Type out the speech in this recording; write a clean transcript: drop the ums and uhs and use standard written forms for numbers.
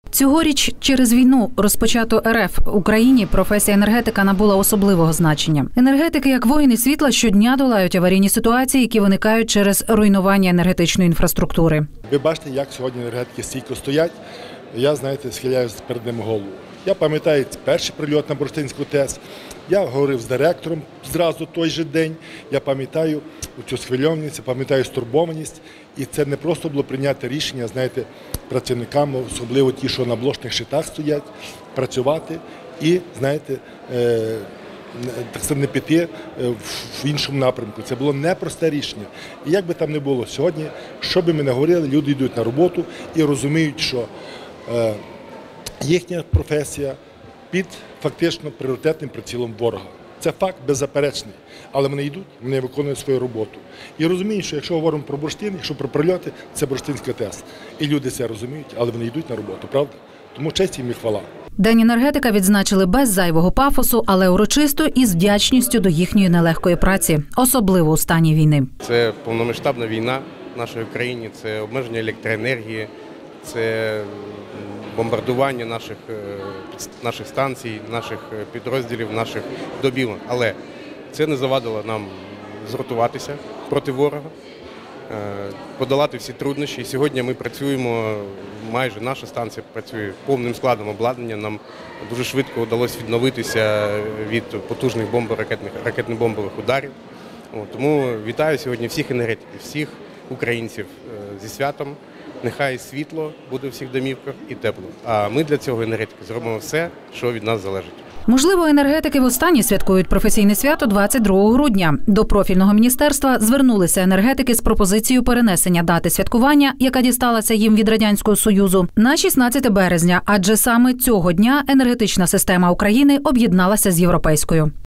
Цьогоріч через війну, розпочату РФ в Україні, професія енергетика набула особливого значення. Енергетики, як воїни світла, щодня долають аварійні ситуації, які виникають через руйнування енергетичної інфраструктури. Ви бачите, як сьогодні енергетики стійко стоять. Я, схиляюся перед ними голову. Я пам'ятаю перший прильот на Бурштинську ТЕС. Я говорив з директором зразу той же день. Я пам'ятаю цю схвильованість, пам'ятаю стурбованість. І це не просто було прийняти рішення, працівникам, особливо ті, що на блочних щитах стоять, працювати і, так сказати, не піти в іншому напрямку. Це було непросте рішення. І як би там не було сьогодні, що би ми не говорили, люди йдуть на роботу і розуміють, що їхня професія під фактично пріоритетним прицілом ворога. Це факт беззаперечний, але вони йдуть, вони виконують свою роботу. І розуміють, що якщо говоримо про бурштин, якщо про прильоти, це Бурштинська ТЕС. І люди це розуміють, але вони йдуть на роботу, правда? Тому честь їм і хвала. День енергетика відзначили без зайвого пафосу, але урочисто і з вдячністю до їхньої нелегкої праці, особливо у стані війни. Це повномасштабна війна в нашій країні, це обмеження електроенергії, це бомбардування наших станцій, наших підрозділів, наших добів. Але це не завадило нам згуртуватися проти ворога, подолати всі труднощі. І сьогодні ми працюємо, майже наша станція працює повним складом обладнання. Нам дуже швидко вдалося відновитися від потужних ракетно-бомбових ударів. Тому вітаю сьогодні всіх енергетиків, всіх українців зі святом. Нехай світло буде у всіх домівках і тепло. А ми для цього, енергетики, зробимо все, що від нас залежить. Можливо, енергетики востаннє святкують професійне свято 22 грудня. До профільного міністерства звернулися енергетики з пропозицією перенесення дати святкування, яка дісталася їм від Радянського Союзу, на 16 березня, адже саме цього дня енергетична система України об'єдналася з європейською.